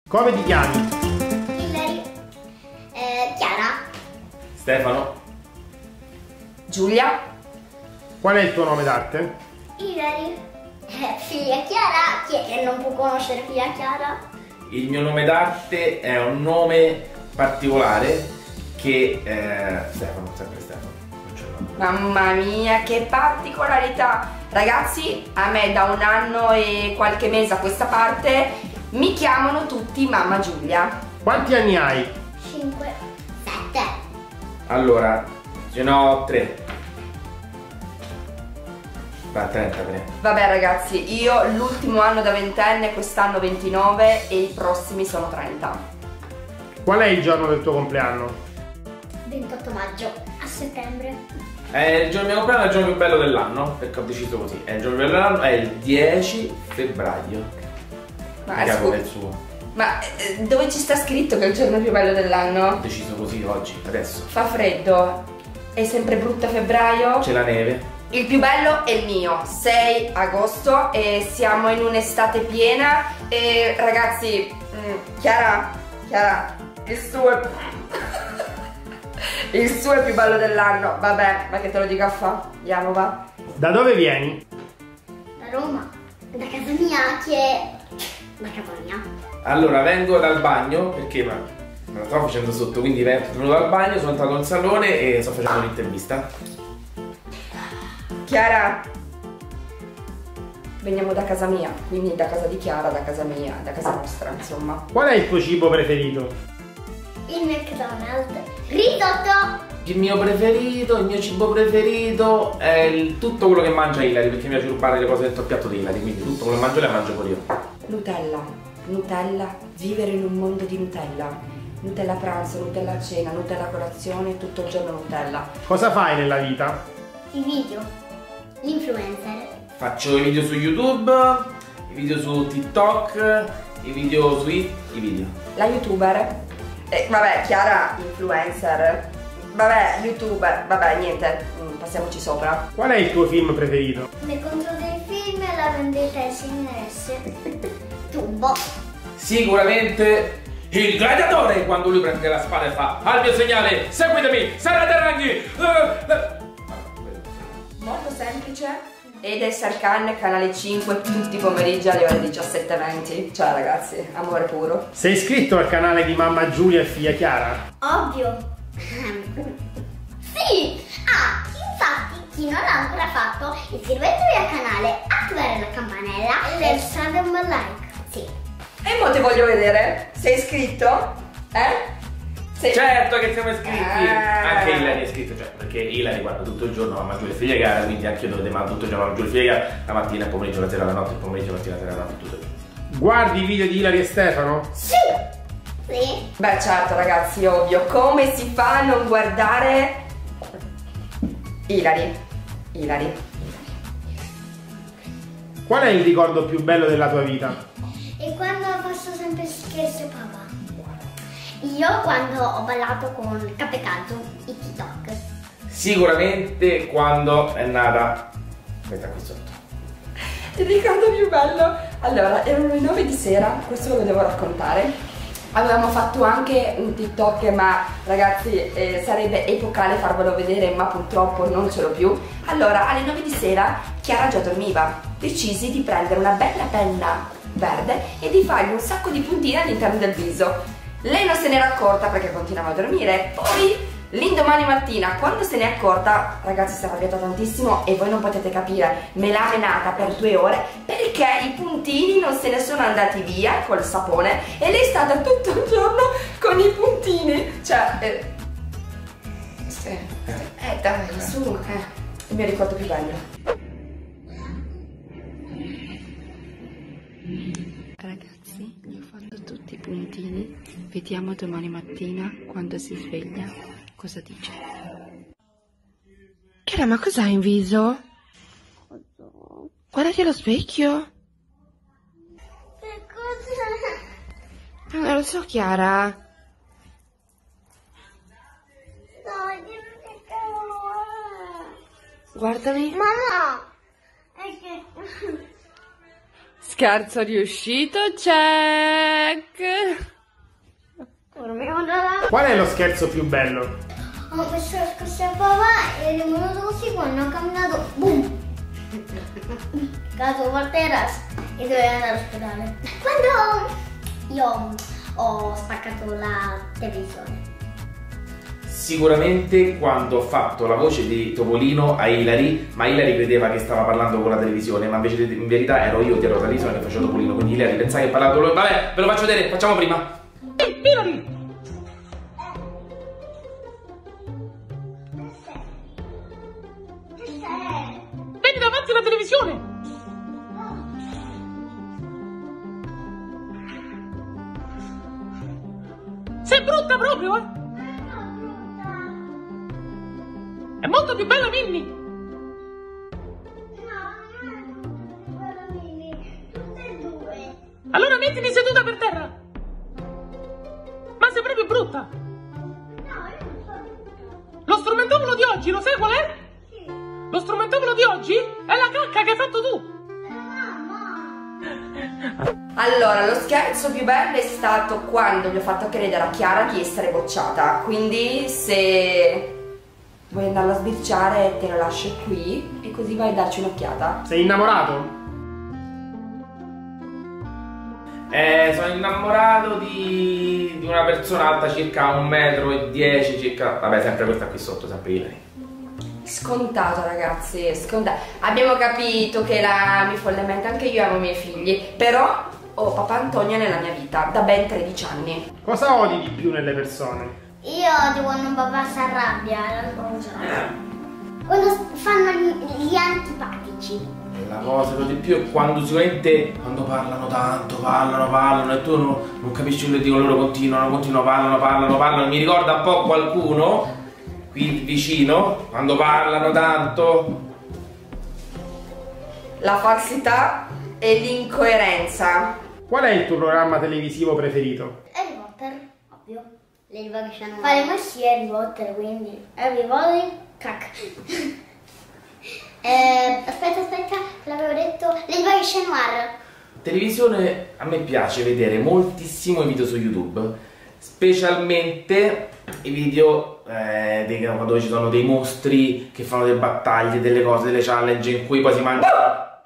Come ti chiami? Hilary. Chiara. Stefano. Giulia. Qual è il tuo nome d'arte? Hilary. Figlia Chiara. Chi è che non può conoscere figlia Chiara? Il mio nome d'arte è un nome particolare che Stefano, sempre Stefano. Non c'è un nome. Mamma mia, che particolarità! Ragazzi, a me da 1 anno e qualche mese a questa parte mi chiamano tutti Mamma Giulia. Quanti anni hai? 5, 7. Allora, ce n'ho 3. Va, 33. Vabbè ragazzi, io l'ultimo anno da 20enne, quest'anno 29 e i prossimi sono 30. Qual è il giorno del tuo compleanno? 28 maggio. A settembre. Il giorno del mio compleanno è il giorno più bello dell'anno, perché ho deciso così. È il giorno più bello dell'anno, è il 10 febbraio. Ma, È il suo. ma dove ci sta scritto che è il giorno più bello dell'anno? Ho deciso così oggi, adesso. Fa freddo, è sempre brutto a febbraio. C'è la neve. Il più bello è il mio, 6 agosto e siamo in un'estate piena e ragazzi, Chiara, il suo è... il suo è il più bello dell'anno, vabbè, ma che te lo dico a fa, andiamo va. Da dove vieni? Da Roma. Da casa mia che è... Da casa mia. Allora, vengo dal bagno, perché me la sto facendo sotto, quindi sono venuto dal bagno, sono entrato in salone e sto facendo un'intervista. Chiara, veniamo da casa mia, quindi da casa di Chiara, da casa mia, da casa nostra, insomma. Qual è il tuo cibo preferito? Il McDonald's. Risotto. Il mio cibo preferito è tutto quello che mangia Hilary, perché mi piace rubare le cose dentro il piatto di Hilary, quindi tutto quello che mangio le mangio pure io. Nutella, vivere in un mondo di Nutella. Nutella pranzo, Nutella cena, Nutella colazione, tutto il giorno Nutella. Cosa fai nella vita? I video. L'influencer. Faccio i video su YouTube, i video su TikTok, i video su i video. La youtuber, vabbè, Chiara influencer, vabbè, youtuber, vabbè, niente, passiamoci sopra. Qual è il tuo film preferito? Le contro dei film e la vendetta SMS. Tubo. Sicuramente il gladiatore, quando lui prende la spada e fa al mio segnale, seguitemi, sarete ragni! Molto semplice ed è Sarkan, canale 5, tutti i pomeriggi alle ore 17:20. Cioè ragazzi, amore puro. Sei iscritto al canale di Mamma Giulia e figlia Chiara? Ovvio. Sì. Infatti chi non l'ha ancora fatto iscrivetevi al canale, attivare la campanella per ricevere un bel like. Sì. E mo te voglio vedere. Sei iscritto? Sì. Certo che siamo iscritti! Anche Hilary è iscritto, cioè, perché Hilary guarda tutto il giorno Mamma Giulia e figlia Chiara, quindi anche io dovete mandare tutto il giorno Mamma Giulia e figlia Chiara, la mattina, il pomeriggio, la sera, la notte, il pomeriggio, la mattina, la sera, la notte, tutto il giorno. Guardi i video di Hilary e Stefano? Sì. Sì. Beh certo ragazzi, ovvio. Come si fa a non guardare Hilary? Qual è il ricordo più bello della tua vita? E quando faccio sempre scherzo papà? Io quando ho ballato con Capecazzo i TikTok. Sicuramente quando è nata questa qui sotto. Il ricordo più bello. Allora, erano le 9 di sera, questo ve lo devo raccontare. Avevamo fatto anche un TikTok, ma ragazzi sarebbe epocale farvelo vedere, ma purtroppo non ce l'ho più. Allora, alle 9 di sera Chiara già dormiva. Decisi di prendere una bella penna verde e di fargli un sacco di puntine all'interno del viso. Lei non se n'era accorta perché continuava a dormire. Poi l'indomani mattina, quando se n'è accorta, ragazzi, si è arrabbiata tantissimo e voi non potete capire, me l'ha menata per 2 ore perché i puntini non se ne sono andati via col sapone e lei è stata tutto il giorno con i puntini. Cioè, sì. Dai, su, il mio ricordo più bello. Ragazzi, gli ho fatto tutti i puntini. Vediamo domani mattina quando si sveglia cosa dice. Chiara, ma cos'hai in viso? Guardati allo specchio. Che cos'è? Non lo so, Chiara. No, dimmi che cavolo è. Guardali. Mamma! È che... Scherzo riuscito, check. Qual è lo scherzo più bello? Questo scorso papà è rimasto così quando ho camminato, boom! Caso per terra e dovevo andare all'ospedale. Quando io ho spaccato la televisione. Sicuramente quando ho fatto la voce di Topolino a Hilary, ma Hilary credeva che stava parlando con la televisione, ma invece in verità ero io dietro la televisione che facevo Topolino, quindi Hilary pensava che parlava con lui. Vabbè, ve lo faccio vedere, facciamo prima. Hilary! Vedi davanti alla televisione! Sei brutta proprio, eh? È molto più bella Minnie! Tutte e due. Allora mettiti seduta per terra! Ma sei proprio brutta! Lo strumentopolo di oggi, lo sai qual è? Sì. Lo strumentopolo di oggi è la cacca che hai fatto tu! Allora, lo scherzo più bello è stato quando gli ho fatto credere a Chiara di essere bocciata. Quindi se vuoi andarlo a sbirciare te lo lascio qui e così vai a darci un'occhiata. Sei innamorato? Sono innamorato di una persona alta circa 1,10 m, circa... Vabbè, sempre questa qui sotto, sempre Hilary. Scontato ragazzi, scontato. Abbiamo capito che la mi follemente anche io amo i miei figli, però ho papà Antonio nella mia vita da ben 13 anni. Cosa odi di più nelle persone? Io odio quando papà si arrabbia, quando fanno gli antipatici. La cosa che odio di più è quando sicuramente quando parlano tanto, parlano e tu non capisci quello che dicono, loro continuano, parlano. Mi ricorda un po' qualcuno qui vicino, quando parlano tanto. La falsità e l'incoerenza. Qual è il tuo programma televisivo preferito? Harry Potter, ovvio. Ladybug Channel. Faremo sì Harry Potter, quindi Harry Potter, cacca. Aspetta, l'avevo detto. Ladybug Channel. Televisione, a me piace vedere moltissimo i video su YouTube, specialmente i video dove ci sono dei mostri che fanno delle battaglie, delle cose, delle challenge in cui poi si mangia.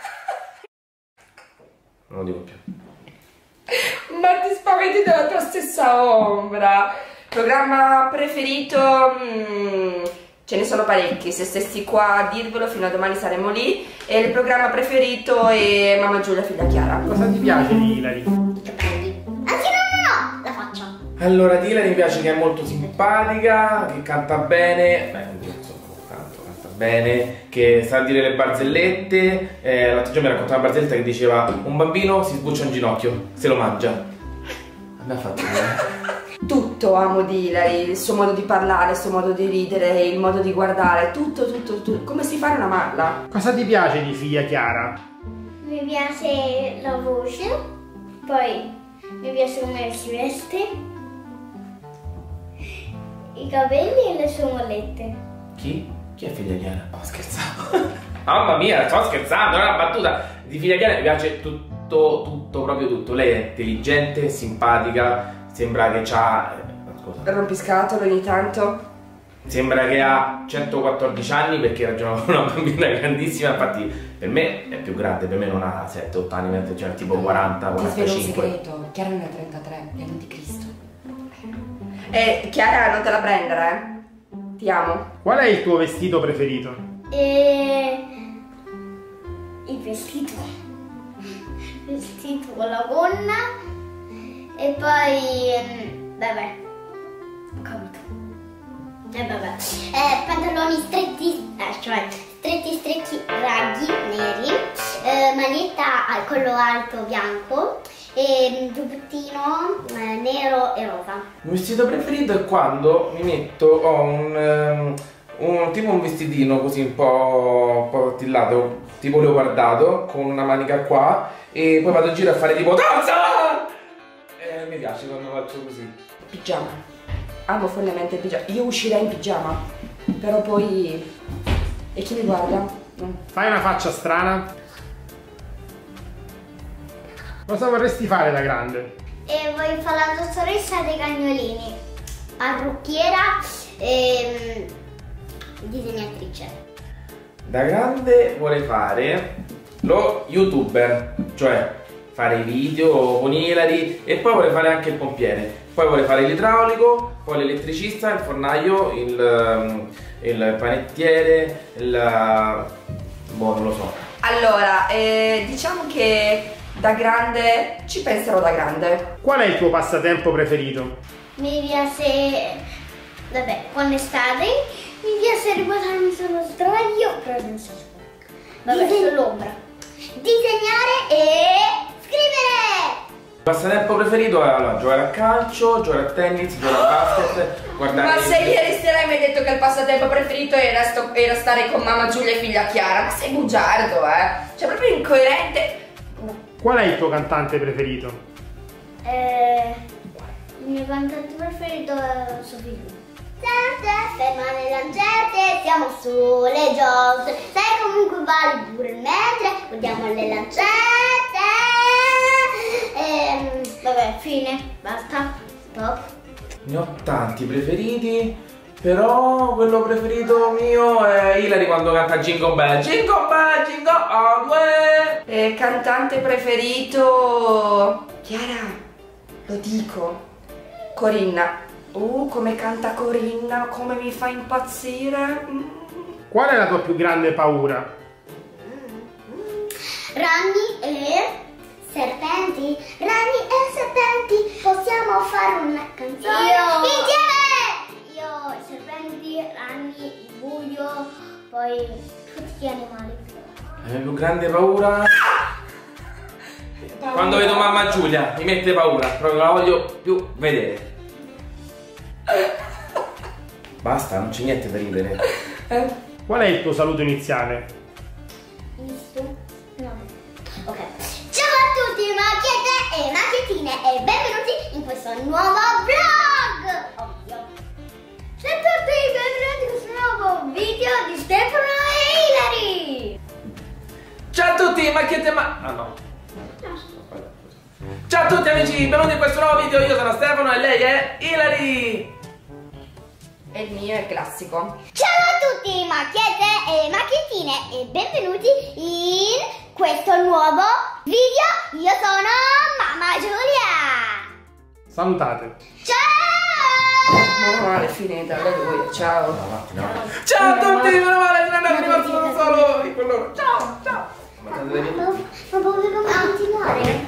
Non lo dico più. Ma ti spaventi della tua stessa ombra. Programma preferito? Ce ne sono parecchi, se stessi qua a dirvelo fino a domani saremo lì. E il programma preferito è Mamma Giulia Figlia Chiara. Cosa ti piace di Hilary? I capelli. Anzi no, la faccia. Allora, di Hilary mi piace che è molto simpatica, che canta bene, insomma, canta bene, che sa dire le barzellette. L'altro giorno mi raccontava una barzelletta che diceva: un bambino si sbuccia un ginocchio, se lo mangia. A me ha fatto bene. Tutto amo di Hilary, il suo modo di parlare, il suo modo di ridere, il modo di guardare, tutto, come si fa a non amarla. Cosa ti piace di figlia Chiara? Mi piace la voce, poi mi piace come si veste, i capelli e le sue mollette. Chi? Chi è figlia Chiara? Oh, scherzavo. Mamma mia, sto scherzando, è una battuta. Di figlia Chiara mi piace tutto, proprio tutto. Lei è intelligente, simpatica, sembra che c'ha... Scusa. Rompiscatole ogni tanto. Sembra che ha 114 anni perché ragiona con una bambina grandissima, infatti per me è più grande, per me non ha 7-8 anni, cioè tipo 40, Ti svelo un 45. segreto, Chiara ne ha 33, è l'anticristo. Chiara, non te la prendere, Ti amo. Qual è il tuo vestito preferito? Il vestito con la gonna e poi vabbè, ho capito. Pantaloni stretti, cioè stretti raggi neri, maglietta al collo alto bianco e giubbottino nero e rosa. Il mio vestito preferito è quando mi metto, ho tipo un vestitino così un po' attillato, tipo leopardato, con una manica qua, e poi vado in giro a fare tipo danza! Mi piace quando faccio così. Pigiama. Amo follemente il pigiama. Io uscirei in pigiama, però poi... E chi mi guarda? Fai una faccia strana. Cosa vorresti fare da grande? E voglio fare la dottoressa dei cagnolini. parrucchiera e disegnatrice. Da grande vuole fare lo youtuber, cioè fare i video con Ilari, e poi vuole fare anche il pompiere, poi vuole fare l'idraulico, poi l'elettricista, il fornaio, il panettiere, boh, non lo so. Allora, diciamo che da grande ci penserò da grande. Qual è il tuo passatempo preferito? Mi piace, vabbè, con l'estate mi piace riguardarmi sullo sdraio, però non so sporco. Vabbè, sull'ombra. Disegnare e scrivere! Il passatempo preferito è allora, giocare a calcio, giocare a tennis, giocare a basket, guardare. Ma se ieri sera mi hai detto che il passatempo preferito era stare con mamma Giulia e figlia Chiara, ma sei bugiardo, Cioè proprio incoerente. Qual è il tuo cantante preferito? Il mio cantante preferito è Sofì. Ferma le lancette, siamo sulle giostre. Sai comunque vale pure mentre guardiamo le lancette. Vabbè, fine, basta, stop. Ne ho tanti preferiti, però quello preferito mio è Ilari quando canta Jingle Bell. Jingle Bell, Jingle All the way. Cantante preferito... Chiara, lo dico. Corinna. Come canta Corinna, come mi fa impazzire. Qual è la tua più grande paura? Ragni e serpenti, ragni e serpenti, possiamo fare una canzone insieme! Io, serpenti, ragni, il buio, poi tutti gli animali. La mia più grande paura? Quando vedo mamma Giulia mi mette paura, proprio la voglio più vedere. Basta, non c'è niente da ridere. Qual è il tuo saluto iniziale? Visto? No. Ok. Ciao a tutti macchiette e macchiettine e benvenuti in questo nuovo vlog! Ovvio. Ciao a tutti, benvenuti in questo nuovo video di Stefano e Ilari! Ciao a tutti, macchiette Ah no. Ciao a tutti amici, benvenuti in questo nuovo video, io sono Stefano e lei è Ilari! E il mio è classico. Ciao a tutti macchiette e macchiettine e benvenuti in questo nuovo video. Io sono mamma Giulia. Salutate. Ciao! Meno male, è finita, alleluia, ciao. Ciao a tutti, meno male, non è rimasto solo in quell'ora. Ciao, ciao. Ma potevo continuare?